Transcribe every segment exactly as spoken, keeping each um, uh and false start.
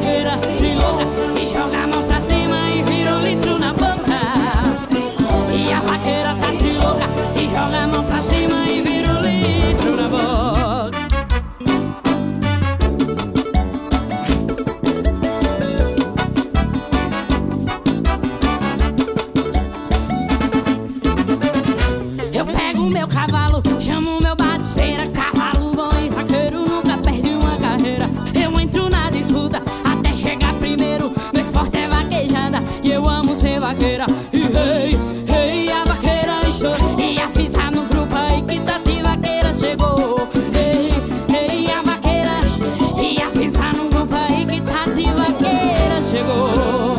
vaqueira trilouca e joga a mão pra cima e vira um litro na boca. E a vaqueira tá trilouca e joga a mão pra cima e vira um litro na boca. Eu pego o meu cavalo, chamo o meu batisteira. Cavalo bom e vaqueiro nunca perde uma carreira. Eu entro na disputa até chegar primeiro. Meu esporte é vaquejada e eu amo ser vaqueira. E rei, rei, a vaqueira encheu. E avisa no grupo aí que Tati Vaqueira chegou. Rei, rei, a vaqueira. E avisa no grupo aí que Tati Vaqueira chegou.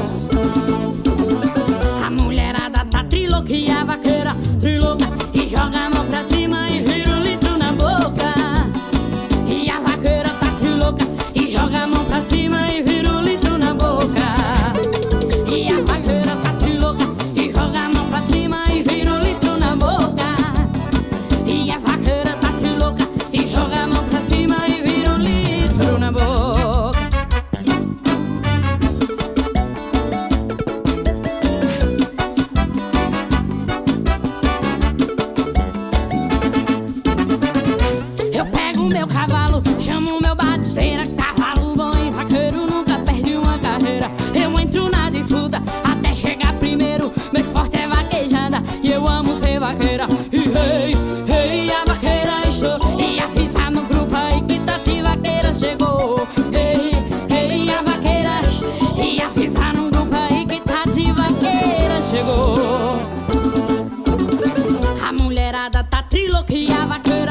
A mulherada tá trilouca e a vaqueira trilouca e joga a mão pra cima e vira um litro na boca. E a vaqueira tá trilouca e joga a mão pra cima e vira um litro na boca. E a vaqueira tá trilouca e joga a mão pra cima e vira um litro na boca. E a vaqueira tá trilouca e joga a mão pra cima e vira um litro na boca. Eu pego o meu cavalo, chamo o meu batisteira. Cavalo bom e vaqueiro nunca perde uma carreira. Eu entro na disputa até chegar primeiro. Meu esporte é vaquejada e eu amo ser vaqueira. E rei, rei, a vaqueira encheu. E avisa no grupo aí que Tati Vaqueira chegou. Rei, rei, a vaqueira. E avisa no grupo aí que Tati Vaqueira chegou. A mulherada tá trilouca e a vaqueira